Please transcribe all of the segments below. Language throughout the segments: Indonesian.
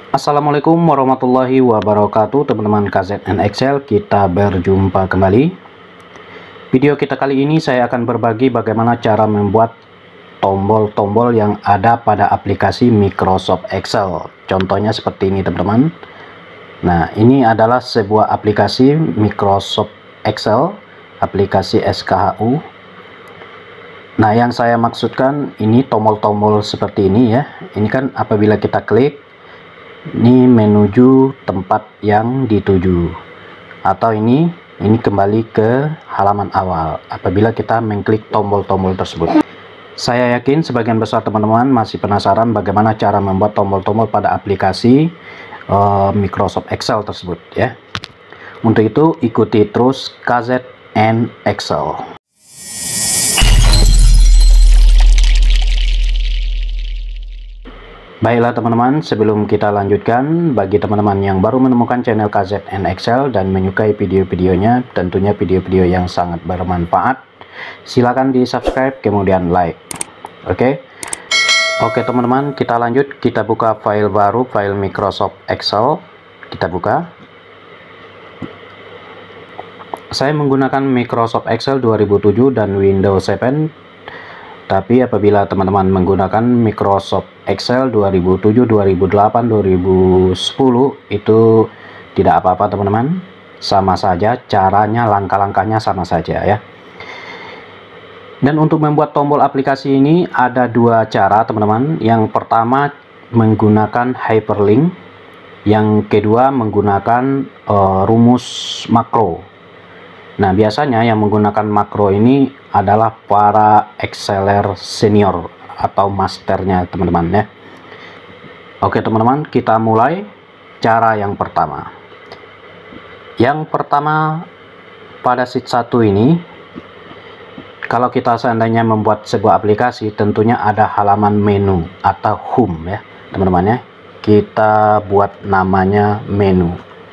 Assalamualaikum warahmatullahi wabarakatuh, teman-teman KZN Excel. Kita berjumpa kembali. Video kita kali ini saya akan berbagi bagaimana cara membuat tombol-tombol yang ada pada aplikasi Microsoft Excel. Contohnya seperti ini, teman-teman. Nah, ini adalah sebuah aplikasi Microsoft Excel, aplikasi SKHU. Nah, yang saya maksudkan ini tombol-tombol seperti ini ya. Ini kan apabila kita klik, ini menuju tempat yang dituju, atau ini kembali ke halaman awal apabila kita mengklik tombol-tombol tersebut. Saya yakin sebagian besar teman-teman masih penasaran bagaimana cara membuat tombol-tombol pada aplikasi Microsoft Excel tersebut ya. Untuk itu ikuti terus KZN Excel. Baiklah teman-teman, sebelum kita lanjutkan, bagi teman-teman yang baru menemukan channel KZN Excel dan menyukai video-videonya, tentunya video-video yang sangat bermanfaat, silakan di subscribe kemudian like. Oke teman-teman, kita lanjut. Kita buka file baru, file Microsoft Excel. Kita buka. Saya menggunakan Microsoft Excel 2007 dan Windows 7. Tapi apabila teman-teman menggunakan Microsoft Excel 2007, 2008, 2010 itu tidak apa-apa teman-teman. Sama saja caranya, langkah-langkahnya sama saja ya. Dan untuk membuat tombol aplikasi ini ada dua cara teman-teman. Yang pertama menggunakan hyperlink. Yang kedua menggunakan rumus makro. Nah, biasanya yang menggunakan makro ini adalah para Exceler senior atau masternya teman-teman ya. Oke teman-teman, kita mulai cara yang pertama. Yang pertama pada sheet 1 ini, kalau kita seandainya membuat sebuah aplikasi, tentunya ada halaman menu atau home ya teman-teman ya. Kita buat namanya menu.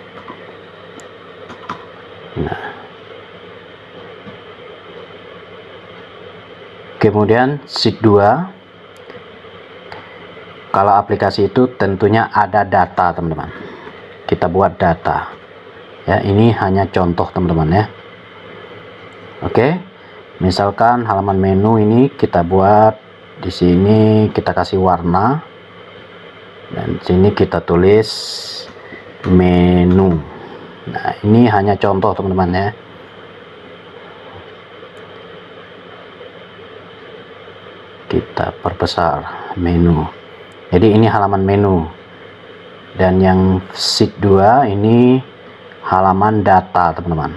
Nah, kemudian sheet 2, kalau aplikasi itu tentunya ada data teman-teman. Kita buat data ya, ini hanya contoh teman-teman ya. Oke, misalkan halaman menu ini kita buat di sini, kita kasih warna dan sini kita tulis menu. Nah, ini hanya contoh teman-teman ya. Kita perbesar menu. Jadi ini halaman menu. Dan yang sheet 2 ini halaman data, teman-teman.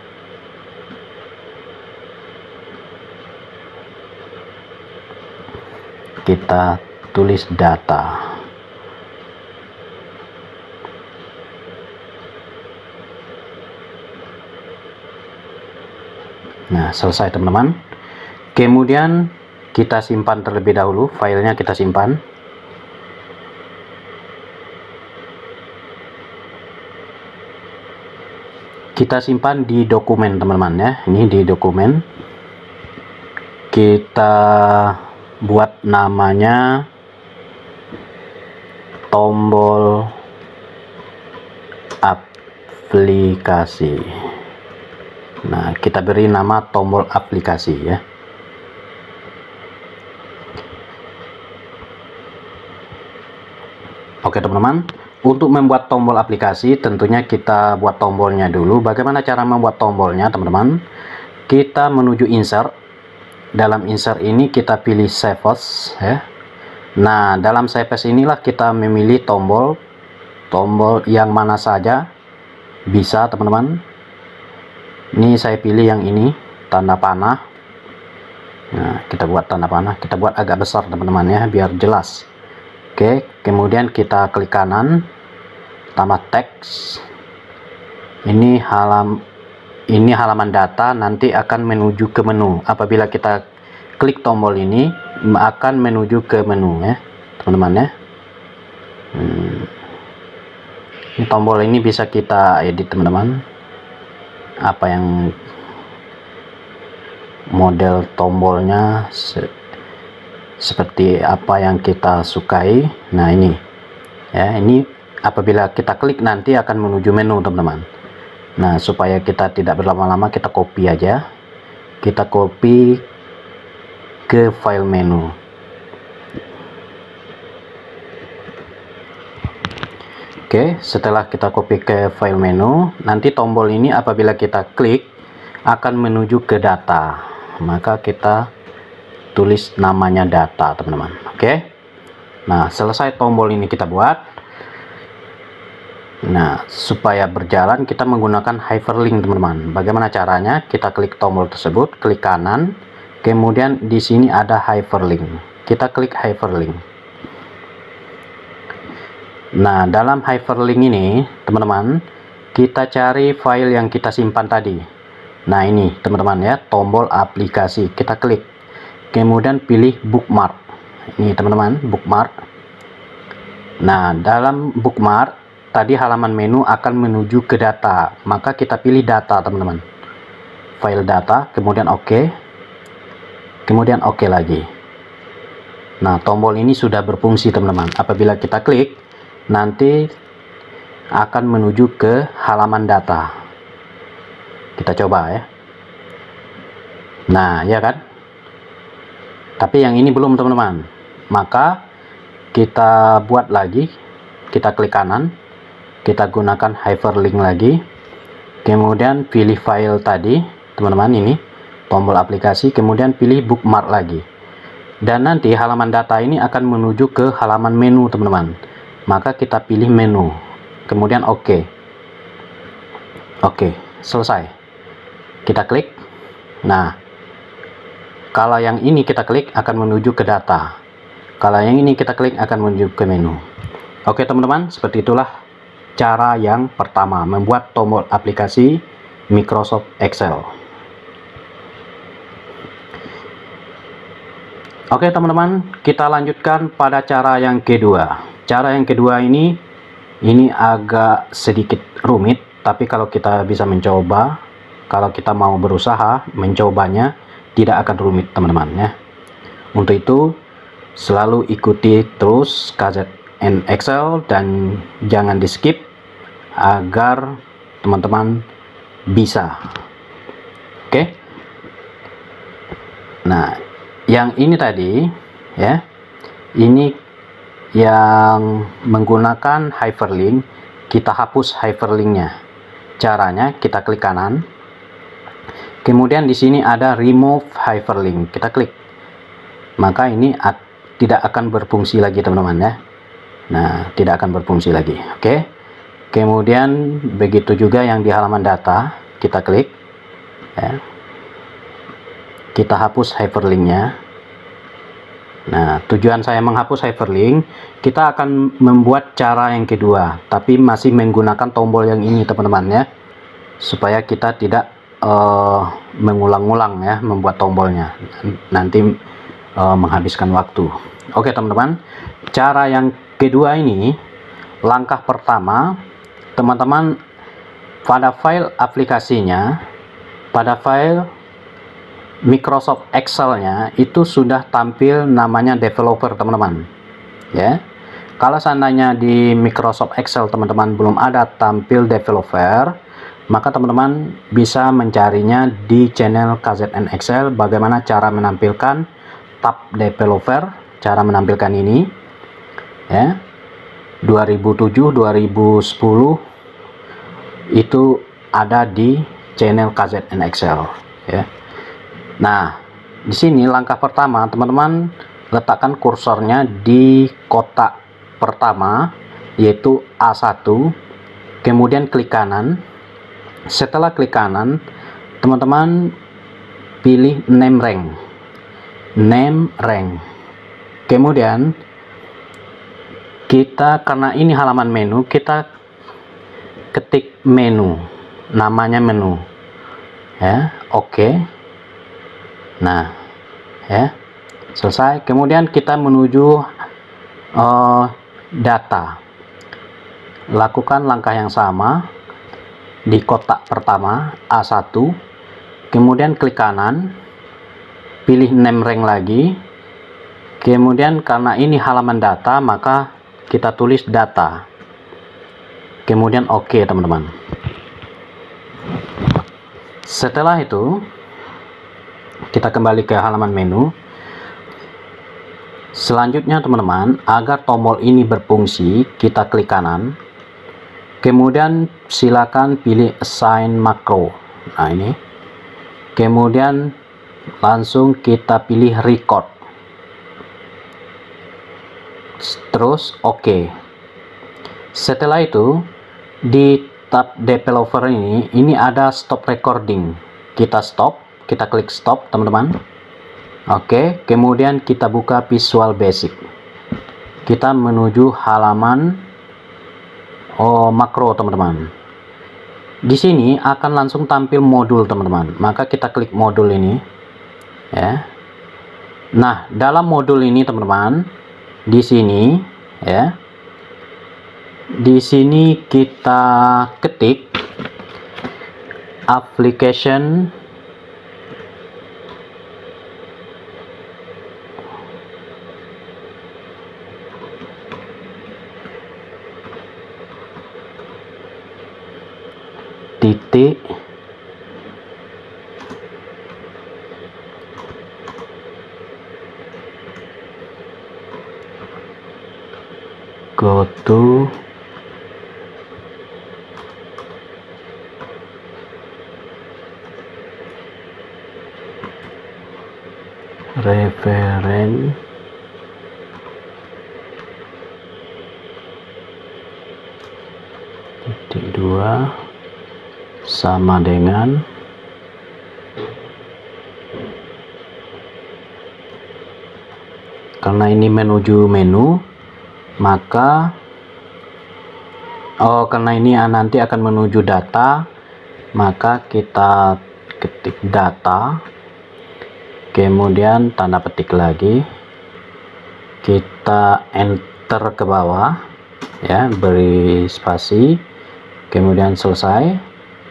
Kita tulis data. Nah, selesai teman-teman. Kemudian kita simpan terlebih dahulu, filenya kita simpan. Kita simpan di dokumen teman-teman ya. Ini di dokumen. Kita buat namanya tombol aplikasi. Nah, kita beri nama tombol aplikasi ya. Oke teman-teman, untuk membuat tombol aplikasi tentunya kita buat tombolnya dulu. Bagaimana cara membuat tombolnya teman-teman? Kita menuju insert. Dalam insert ini kita pilih save as ya. Nah, dalam save as inilah kita memilih tombol yang mana saja bisa teman-teman. Ini saya pilih yang ini, tanda panah. Nah, kita buat tanda panah, kita buat agak besar teman-teman ya, biar jelas. Oke, kemudian kita klik kanan, tambah teks. Ini halaman data, nanti akan menuju ke menu. Apabila kita klik tombol ini, akan menuju ke menu ya, teman-teman ya. Ini tombol ini bisa kita edit teman-teman. Apa yang model tombolnya seperti apa yang kita sukai. Nah, ini ya, ini apabila kita klik nanti akan menuju menu teman-teman. Nah, supaya kita tidak berlama-lama, kita copy aja. Kita copy ke file menu. Oke, setelah kita copy ke file menu, nanti tombol ini apabila kita klik akan menuju ke data. Maka kita tulis namanya data, teman-teman. Oke. Nah, selesai tombol ini kita buat. Nah, supaya berjalan kita menggunakan hyperlink, teman-teman. Bagaimana caranya? Kita klik tombol tersebut, klik kanan, kemudian di sini ada hyperlink. Kita klik hyperlink. Nah, dalam hyperlink ini, teman-teman, kita cari file yang kita simpan tadi. Nah, ini, teman-teman ya, tombol aplikasi. Kita klik. Kemudian pilih bookmark. Ini, teman-teman, bookmark. Nah, dalam bookmark, tadi halaman menu akan menuju ke data. Maka kita pilih data, teman-teman. File data, kemudian oke. Kemudian oke lagi. Nah, tombol ini sudah berfungsi, teman-teman. Apabila kita klik, nanti akan menuju ke halaman data. Kita coba ya. Nah, ya kan? Tapi yang ini belum, teman-teman. Maka kita buat lagi. Kita klik kanan. Kita gunakan hyperlink lagi. Kemudian pilih file tadi, teman-teman, ini tombol aplikasi, kemudian pilih bookmark lagi. Dan nanti halaman data ini akan menuju ke halaman menu, teman-teman. Maka kita pilih menu, kemudian oke. Oke, selesai. Kita klik. Nah, kalau yang ini kita klik akan menuju ke data. Kalau yang ini kita klik akan menuju ke menu. Oke, teman-teman, seperti itulah cara yang pertama membuat tombol aplikasi Microsoft Excel. Oke, teman-teman, kita lanjutkan pada cara yang kedua. Cara yang kedua ini agak sedikit rumit, tapi kalau kita bisa mencoba, kalau kita mau berusaha mencobanya, tidak akan rumit, teman-teman ya. Untuk itu selalu ikuti terus KZN Excel dan jangan di skip agar teman-teman bisa. Oke. Nah, yang ini tadi ya, ini yang menggunakan hyperlink, kita hapus hyperlinknya. Caranya kita klik kanan, kemudian di sini ada remove hyperlink, kita klik. Maka ini tidak akan berfungsi lagi, teman-teman ya. Nah, tidak akan berfungsi lagi. Oke. Kemudian begitu juga yang di halaman data, kita klik ya. Kita hapus hyperlinknya. Nah, tujuan saya menghapus hyperlink, kita akan membuat cara yang kedua, tapi masih menggunakan tombol yang ini, teman-teman ya, supaya kita tidak mengulang-ulang ya membuat tombolnya, nanti menghabiskan waktu. Oke, teman-teman, cara yang kedua ini, langkah pertama, teman-teman pada file aplikasinya, pada file Microsoft Excel-nya itu sudah tampil namanya developer, teman-teman ya. Kalau seandainya di Microsoft Excel teman-teman belum ada tampil developer, maka teman-teman bisa mencarinya di channel KZN Excel. Bagaimana cara menampilkan tab developer, cara menampilkan ini ya. 2007 2010 itu ada di channel KZN Excel ya. Nah, di sini langkah pertama, teman-teman letakkan kursornya di kotak pertama, yaitu A1, kemudian klik kanan. Setelah klik kanan, teman-teman pilih name rank. Kemudian kita, karena ini halaman menu, kita ketik menu, namanya menu ya. Oke. Nah ya, selesai. Kemudian kita menuju data. Lakukan langkah yang sama di kotak pertama A1, kemudian klik kanan, pilih name rank lagi, kemudian karena ini halaman data maka kita tulis data. kemudian oke, teman-teman. Setelah itu kita kembali ke halaman menu. Selanjutnya teman-teman, agar tombol ini berfungsi, kita klik kanan, kemudian silakan pilih assign makro. Nah ini, kemudian langsung kita pilih record, terus oke. Setelah itu di tab developer ini ada stop recording, kita stop, kita klik stop teman-teman. Oke, kemudian kita buka Visual Basic, kita menuju halaman makro teman-teman. Di sini akan langsung tampil modul teman-teman, maka kita klik modul ini ya. Nah, dalam modul ini teman-teman, di sini ya, di sini kita ketik application titik go to reference titik 2 sama dengan karena ini menuju menu, maka karena ini nanti akan menuju data, maka kita ketik data, kemudian tanda petik lagi, kita enter ke bawah ya, beri spasi, kemudian selesai,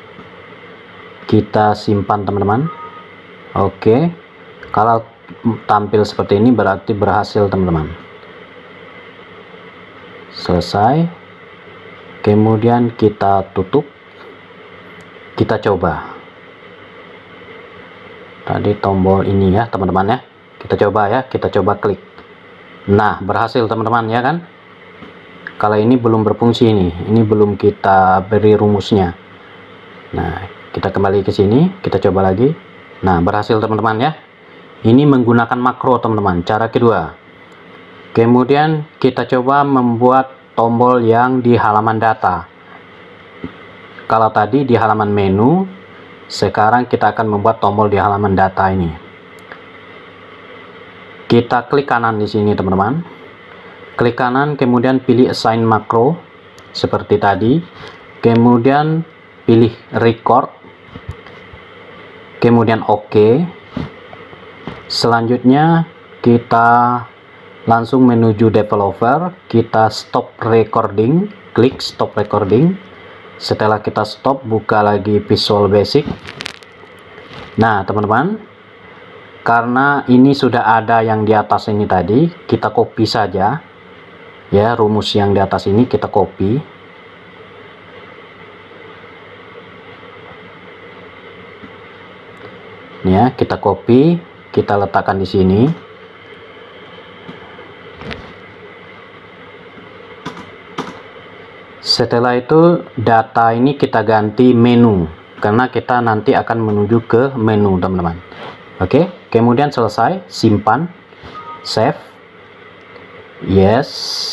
kita simpan teman-teman. Oke, kalau tampil seperti ini berarti berhasil teman-teman. Selesai, kemudian kita tutup, kita coba tadi tombol ini ya teman-teman ya, kita coba ya, kita coba klik. Nah, berhasil teman-teman ya kan. Kalau ini belum berfungsi, ini belum kita beri rumusnya. Nah, kita kembali ke sini, kita coba lagi. Nah, berhasil teman-teman ya. Ini menggunakan makro teman-teman, cara kedua. Kemudian kita coba membuat tombol yang di halaman data. Kalau tadi di halaman menu, sekarang kita akan membuat tombol di halaman data ini. Kita klik kanan di sini teman-teman. Klik kanan, kemudian pilih assign makro seperti tadi. Kemudian pilih record, kemudian oke. Selanjutnya kita langsung menuju developer, kita stop recording, klik stop recording. Setelah kita stop, buka lagi Visual Basic. Nah teman-teman, karena ini sudah ada yang di atas ini tadi, kita copy saja ya, rumus yang di atas ini kita copy. Ya, kita copy, kita letakkan di sini. Setelah itu data ini kita ganti menu, karena kita nanti akan menuju ke menu teman-teman. Oke, kemudian selesai, simpan, save, yes.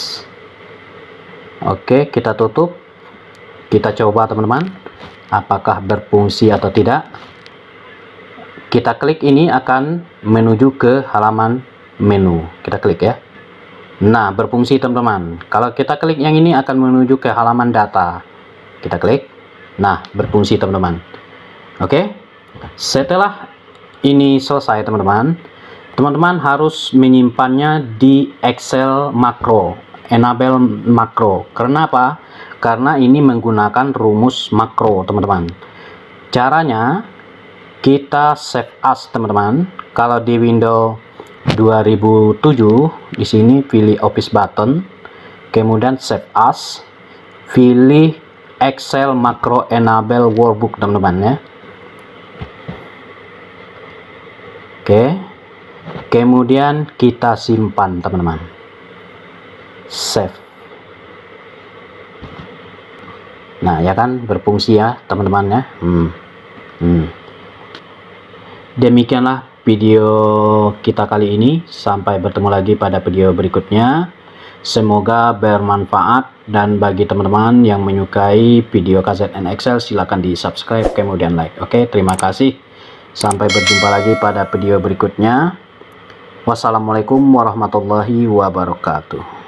Oke, kita tutup, kita coba teman-teman, apakah berfungsi atau tidak. Kita klik ini akan menuju ke halaman menu, kita klik ya. Nah, berfungsi teman-teman. Kalau kita klik yang ini akan menuju ke halaman data, kita klik. Nah, berfungsi teman-teman. Oke, setelah ini selesai teman-teman, teman-teman harus menyimpannya di Excel makro, enable makro. Karena apa? Karena ini menggunakan rumus makro teman-teman. Caranya kita save as teman-teman. Kalau di Windows 2007 di sini pilih Office button, kemudian save as, pilih Excel Macro Enable Workbook teman-teman ya. Oke, kemudian kita simpan teman-teman, save. Nah ya kan, berfungsi ya teman-teman ya. Demikianlah video kita kali ini. Sampai bertemu lagi pada video berikutnya. Semoga bermanfaat, dan bagi teman-teman yang menyukai video KZN Excel silahkan di subscribe kemudian like. Oke, terima kasih. Sampai berjumpa lagi pada video berikutnya. Wassalamualaikum warahmatullahi wabarakatuh.